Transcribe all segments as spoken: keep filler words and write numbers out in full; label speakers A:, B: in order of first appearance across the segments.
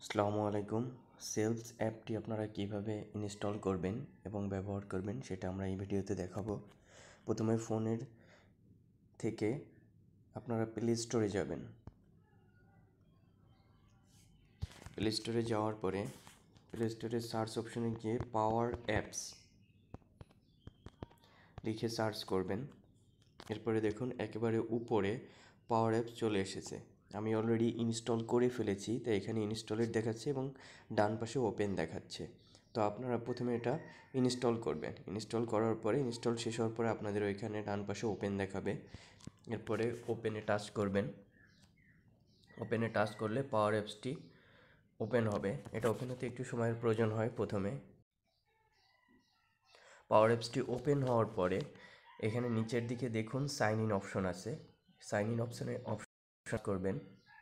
A: আসসালামু আলাইকুম। সেলস অ্যাপটি আপনারা কিভাবে ইনস্টল করবেন এবং ব্যবহার করবেন সেটা আমরা এই ভিডিওতে দেখাবো। প্রথমে ফোনের থেকে আপনারা প্লে স্টোরে যাবেন। প্লে স্টোরে যাওয়ার পরে প্লে স্টোরে সার্চ অপশনে গিয়ে পাওয়ার অ্যাপস লিখে সার্চ করবেন। এরপরে দেখুন একেবারে উপরে পাওয়ার অ্যাপস চলে এসেছে। আমি অলরেডি ইনস্টল করে ফেলেছি, তাই এখানে ইনস্টলের দেখাচ্ছে এবং ডান পাশে ওপেন দেখাচ্ছে। তো আপনারা প্রথমে এটা ইনস্টল করবেন। ইনস্টল করার পরে ইনস্টল শেষ হওয়ার পরে আপনাদের ওইখানে ডান পাশে ওপেন দেখাবে। এরপরে ওপেনে টাচ করবেন। ওপেনে টাচ করলে পাওয়ার অ্যাপসটি ওপেন হবে। এটা ওপেন হতে একটু সময়ের প্রয়োজন হয়। প্রথমে পাওয়ার অ্যাপসটি ওপেন হওয়ার পরে এখানে নিচের দিকে দেখুন সাইন ইন অপশন আছে। সাইন ইন অপশনে অপশন করবেন।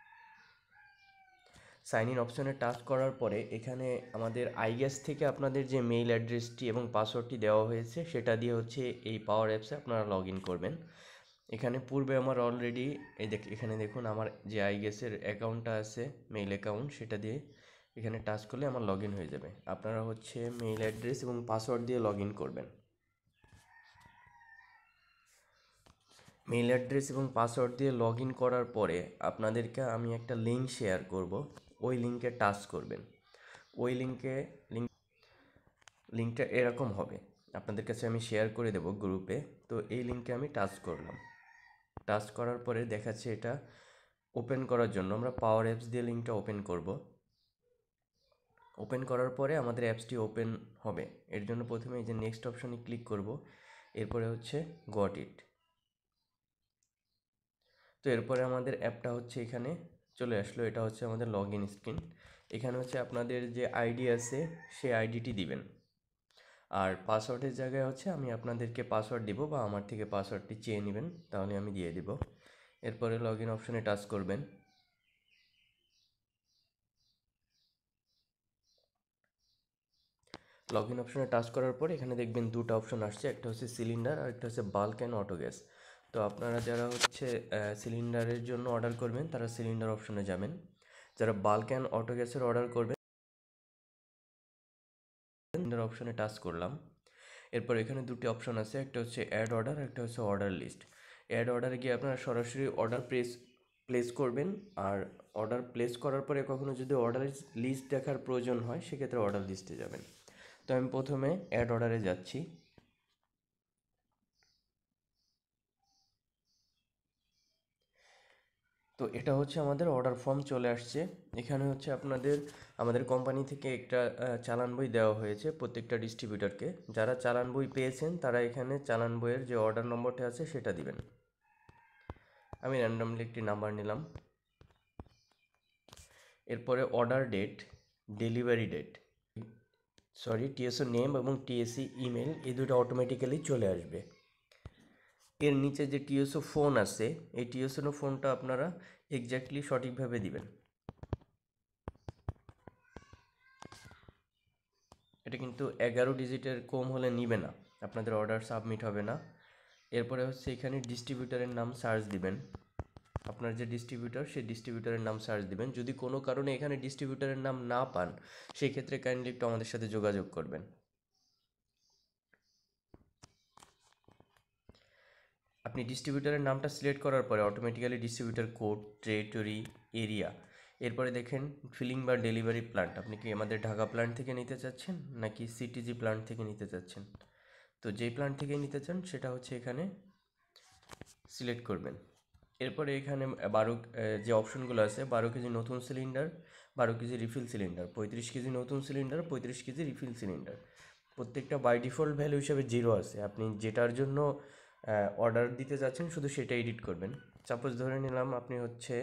A: সাইন ইন অপশনে টাচ করার পরে এখানে আমাদের আইগ্যাস থেকে আপনাদের যে মেইল অ্যাড্রেসটি এবং পাসওয়ার্ডটি দেওয়া হয়েছে সেটা দিয়ে হচ্ছে এই পাওয়ার অ্যাপসে আপনারা লগ ইন করবেন। এখানে পূর্বে আমার অলরেডি এই দেখ এখানে দেখুন আমার যে আইগ্যাসের অ্যাকাউন্টটা আছে, মেইল অ্যাকাউন্ট, সেটা দিয়ে এখানে টাচ করলে আমার লগ ইন হয়ে যাবে। আপনারা হচ্ছে মেইল অ্যাড্রেস এবং পাসওয়ার্ড দিয়ে লগ ইন করবেন। মেইল অ্যাড্রেস এবং পাসওয়ার্ড দিয়ে লগ ইন করার পরে আপনাদেরকে আমি একটা লিঙ্ক শেয়ার করব। ওই লিঙ্কে টাচ করবেন। ওই লিঙ্কে লিঙ্ক লিঙ্কটা এরকম হবে, আপনাদের কাছে আমি শেয়ার করে দেব গ্রুপে। তো এই লিঙ্কে আমি টাচ করলাম। টাচ করার পরে দেখাচ্ছে এটা ওপেন করার জন্য আমরা পাওয়ার অ্যাপস দিয়ে লিঙ্কটা ওপেন করব। ওপেন করার পরে আমাদের অ্যাপসটি ওপেন হবে। এর জন্য প্রথমে এই যে নেক্সট অপশনে ক্লিক করব। এরপরে হচ্ছে গট ইট। তো এরপরে আমাদের অ্যাপটা হচ্ছে এখানে চলে আসলো। এটা হচ্ছে আমাদের লগ ইন স্ক্রিন। এখানে হচ্ছে আপনাদের যে আইডি আছে সেই আইডিটি দিবেন, আর পাসওয়ার্ডের জায়গায় হচ্ছে আমি আপনাদেরকে পাসওয়ার্ড দিব বা আমার থেকে পাসওয়ার্ডটি চেয়ে নেবেন, তাহলে আমি দিয়ে দিব। এরপরে লগ ইন অপশনে টাচ করবেন। লগ ইন অপশনে টাচ করার পর এখানে দেখবেন দুটো অপশন আসছে, একটা হচ্ছে সিলিন্ডার আর একটা হচ্ছে বাল্ক অ্যান্ড অটো গ্যাস। তো আপনারা যারা হচ্ছে সিলিন্ডারের জন্য অর্ডার করবেন তারা সিলিন্ডার অপশনে যাবেন। যারা বাল্ক অ্যান্ড অটো গ্যাসের অর্ডার করবেন সিলিন্ডার অপশনে টাচ করলাম। এরপর এখানে দুটি অপশন আছে, একটা হচ্ছে অ্যাড অর্ডার, একটা হচ্ছে অর্ডার লিস্ট। অ্যাড অর্ডারে গিয়ে আপনারা সরাসরি অর্ডার প্লেস প্লেস করবেন, আর অর্ডার প্লেস করার পরে কখনো যদি অর্ডার লিস্ট দেখার প্রয়োজন হয় সেক্ষেত্রে অর্ডার লিস্টে যাবেন। তো আমি প্রথমে অ্যাড অর্ডারে যাচ্ছি। তো এটা হচ্ছে আমাদের অর্ডার ফর্ম চলে আসছে। এখানে হচ্ছে আপনাদের আমাদের কোম্পানি থেকে একটা চালান বই দেওয়া হয়েছে প্রত্যেকটা ডিস্ট্রিবিউটরকে। যারা চালান বই পেয়েছেন তারা এখানে চালান বইয়ের যে অর্ডার নম্বরটা আছে সেটা দিবেন। আমি র্যান্ডমলি একটি নাম্বার নিলাম। এরপরে order date, delivery date, sorry TSO name এবং টিএসসি ইমেল, এই দুটো অটোমেটিক্যালি চলে আসবে। এর নিচে যে টিএসও ফোন আছে এই টিএসও ফোনটা আপনারা এক্স্যাক্টলি সঠিকভাবে দিবেন। এটা কিন্তু এগারো ডিজিটের কম হলে নিবে না, আপনাদের অর্ডার সাবমিট হবে না। এরপরে হচ্ছে এখানে ডিস্ট্রিবিউটারের নাম সার্চ দিবেন। আপনার যে ডিস্ট্রিবিউটার সেই ডিস্ট্রিবিউটারের নাম সার্চ দিবেন। যদি কোনো কারণে এখানে ডিস্ট্রিবিউটারের নাম না পান সেই ক্ষেত্রে কাইন্ডলি একটু আমাদের সাথে যোগাযোগ করবেন। আপনি ডিস্ট্রিবিউটারের নামটা সিলেক্ট করার পরে automatically distributor code, territory, area, এরপরে দেখেন ফিলিং বা ডেলিভারি প্ল্যান্ট, আপনি কি আমাদের ঢাকা প্ল্যান্ট থেকে নিতে চাচ্ছেন নাকি সিটিজি প্ল্যান্ট থেকে নিতে চাচ্ছেন। তো যেই প্ল্যান্ট থেকে নিতে চান সেটা হচ্ছে এখানে সিলেক্ট করবেন। এরপরে এখানে বারো যে অপশনগুলো আছে, বারো কেজি নতুন সিলিন্ডার, বারো কেজি রিফিল সিলিন্ডার, পঁয়ত্রিশ কেজি নতুন সিলিন্ডার, পঁয়ত্রিশ কেজি রিফিল সিলিন্ডার, প্রত্যেকটা বাই ডিফল্ট ভ্যালু হিসাবে জিরো আছে। আপনি যেটার জন্য অর্ডার দিতে যাচ্ছেন শুধু সেটা এডিট করবেন। সাপোজ ধরে নিলাম আপনি হচ্ছে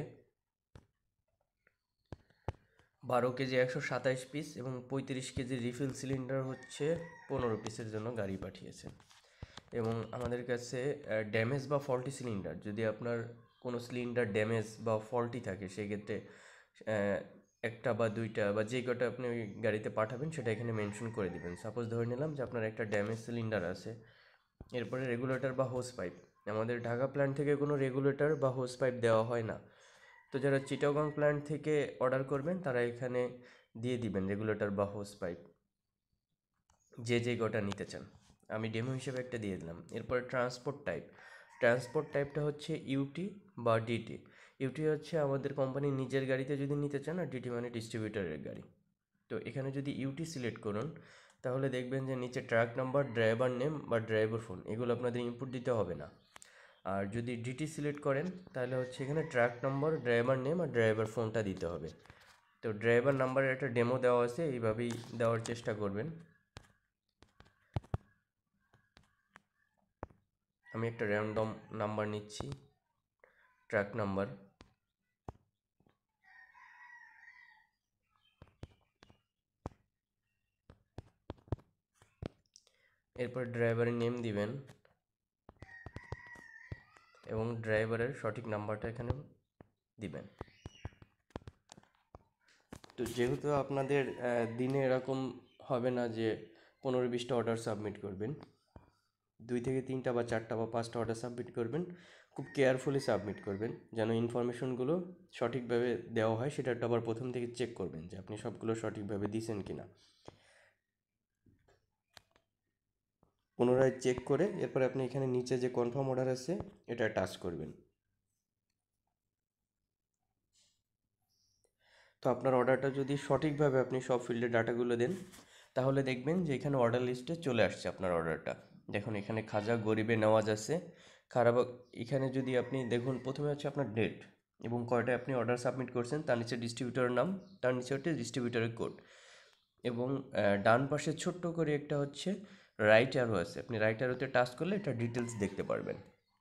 A: বারো কেজি একশো সাতাইশ পিস এবং পঁয়ত্রিশ কেজি রিফিল সিলিন্ডার হচ্ছে পনেরো পিসের জন্য গাড়ি পাঠিয়েছেন। এবং আমাদের কাছে ড্যামেজ বা ফল্টি সিলিন্ডার, যদি আপনার কোনো সিলিন্ডার ড্যামেজ বা ফল্টি থাকে সেক্ষেত্রে একটা বা দুইটা বা যে কটা আপনি ওই গাড়িতে পাঠাবেন সেটা এখানে মেনশন করে দিবেন। সাপোজ ধরে নিলাম যে আপনার একটা ড্যামেজ সিলিন্ডার আছে। এরপরে রেগুলেটর বা হোস পাইপ, আমাদের ঢাকা প্ল্যান্ট থেকে কোনো রেগুলেটর বা হোস পাইপ দেওয়া হয় না। তো যারা চিটাগং প্ল্যান্ট থেকে অর্ডার করবেন তারা এখানে দিয়ে দিবেন রেগুলেটর বা হোস পাইপ, যে যে গোটা নিতে চান। আমি ডেমো হিসেবে একটা দিয়ে দিলাম। এরপরে ট্রান্সপোর্ট টাইপ, ট্রান্সপোর্ট টাইপটা হচ্ছে ইউটি বা ডিটি। ইউটি হচ্ছে আমাদের কোম্পানির নিজের গাড়িতে যদি নিতে চান, আর ডিটি মানে ডিস্ট্রিবিউটরের গাড়ি। তো এখানে যদি ইউটি সিলেক্ট করুন তাহলে দেখবেন যে নিচে ট্রাক নাম্বার, ড্রাইভার নেম বা ড্রাইভার ফোন এগুলো আপনাদের ইনপুট দিতে হবে না। আর যদি ডিটি সিলেক্ট করেন তাহলে হচ্ছে এখানে ট্রাক নম্বর, ড্রাইভার নেম আর ড্রাইভার ফোনটা দিতে হবে। তো ড্রাইভার নাম্বারের একটা ডেমো দেওয়া আছে, এইভাবেই দেওয়ার চেষ্টা করবেন। আমি একটা র্যান্ডম নাম্বার নিচ্ছি, ট্রাক নাম্বার। এরপর ড্রাইভারের নেম দিবেন এবং ড্রাইভারের সঠিক নাম্বারটা এখানে দিবেন। তো যেহেতু আপনাদের দিনে এরকম হবে না যে পনেরো বিশটা অর্ডার সাবমিট করবেন, দুই থেকে তিনটা বা চারটা বা পাঁচটা অর্ডার সাবমিট করবেন, খুব কেয়ারফুলি সাবমিট করবেন যেন ইনফরমেশনগুলো সঠিকভাবে দেওয়া হয়। সেটা আবার প্রথম থেকে চেক করবেন যে আপনি সবগুলো সঠিকভাবে দিয়েছেন কিনা। পুনরায় চেক করে এরপরে আপনি এখানে নিচে যে কনফার্ম অর্ডার আছে এটা টাচ করবেন। তো আপনার অর্ডারটা যদি সঠিকভাবে আপনি সব ফিল্ডের ডাটাগুলো দেন তাহলে দেখবেন যে এখানে অর্ডার লিস্টে চলে আসছে আপনার অর্ডারটা। দেখুন এখানে খাজা গরিবে নেওয়াজ আছে, খারাপ। এখানে যদি আপনি দেখুন প্রথমে হচ্ছে আপনার ডেট এবং কয়টায় আপনি অর্ডার সাবমিট করছেন, তার নিচে ডিস্ট্রিবিউটরের নাম, তার নিচে হচ্ছে ডিস্ট্রিবিউটরের কোড, এবং ডান পাশে ছোট্ট করে একটা হচ্ছে রাইট অ্যারো আছে। আপনি রাইট অ্যারোতে টাচ করলে এটা ডিটেলস দেখতে পারবেন।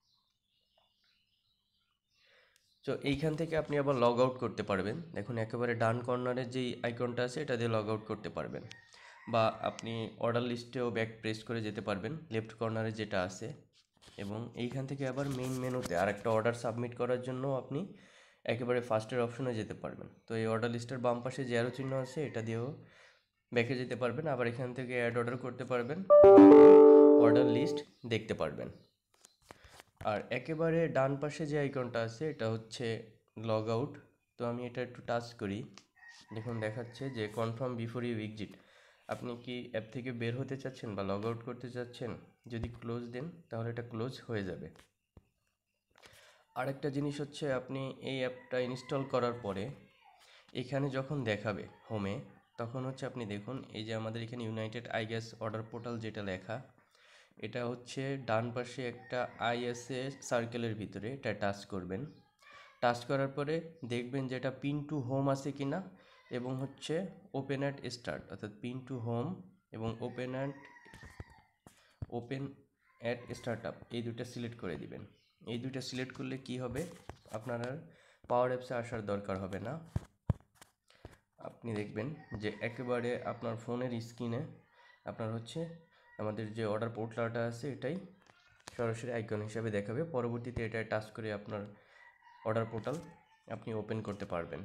A: তো এইখান থেকে আপনি আবার লগ আউট করতে পারবেন। দেখুন একেবারে ডান কর্নারে যেই আইকনটা আছে এটা দিয়ে লগ আউট করতে পারবেন, বা আপনি অর্ডার লিস্টেও ব্যাক প্রেস করে যেতে পারবেন লেফট কর্নারে যেটা আছে। এবং এইখান থেকে আবার মেইন মেনুতে আর একটা অর্ডার সাবমিট করার জন্য আপনি একেবারে ফার্স্টের অপশনে যেতে পারবেন। তো এই অর্ডার লিস্টের বাম পাশে যে অ্যারো চিহ্ন আছে এটা দিয়েও ব্যাকে যেতে পারবেন, আবার এখান থেকে অ্যাড অর্ডার করতে পারবেন, অর্ডার লিস্ট দেখতে পারবেন। আর একেবারে ডান পাশে যে আইকনটা আছে এটা হচ্ছে লগ আউট। তো আমি এটা একটু টাচ করি, দেখুন দেখাচ্ছে যে কনফার্ম বিফোর ইউ এক্সিট। আপনি কি অ্যাপ থেকে বের হতে চাচ্ছেন বা লগ আউট করতে চাচ্ছেন? যদি ক্লোজ দেন তাহলে এটা ক্লোজ হয়ে যাবে। আরেকটা জিনিস হচ্ছে আপনি এই অ্যাপটা ইনস্টল করার পরে এখানে যখন দেখাবে হোমে, তখন হচ্ছে আপনি দেখুন এই যে আমাদের এখানে United I gas order portal যেটা লেখা, এটা হচ্ছে ডান পাশে একটা আইএসএ সার্কেলের ভিতরে এটা টাচ করবেন। টাচ করার পরে দেখবেন যে এটা পিন টু হোম আছে কিনা, এবং হচ্ছে ওপেন অ্যাট স্টার্ট, অর্থাৎ পিন টু হোম এবং open at open at start up, এই দুটো সিলেক্ট করে দিবেন। এই দুটো সিলেক্ট করলে কি হবে, আপনার আর পাওয়ার অ্যাপসে আসার দরকার হবে না। আপনি দেখবেন যে একেবারে আপনার ফোনের স্ক্রিনে আপনার হচ্ছে আমাদের যে অর্ডার পোর্টালটা আছে এটাই সরাসরি আইকন হিসাবে দেখাবে। পরবর্তীতে এটা টাচ করে আপনার অর্ডার পোর্টাল আপনি ওপেন করতে পারবেন।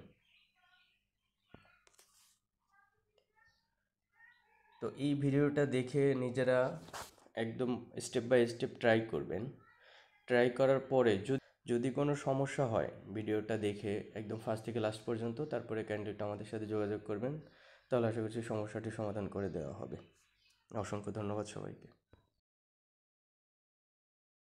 A: তো এই ভিডিওটা দেখে নিজেরা একদম স্টেপ বাই স্টেপ ট্রাই করবেন। ট্রাই করার পরে যদি কোনো সমস্যা হয় ভিডিওটা দেখে একদম ফার্স্ট থেকে লাস্ট পর্যন্ত, তারপরে ক্যান্ডিডেট আমাদের সাথে যোগাযোগ করবেন, তাহলে আশা করছি সমস্যাটি সমাধান করে দেওয়া হবে। অসংখ্য ধন্যবাদ সবাইকে।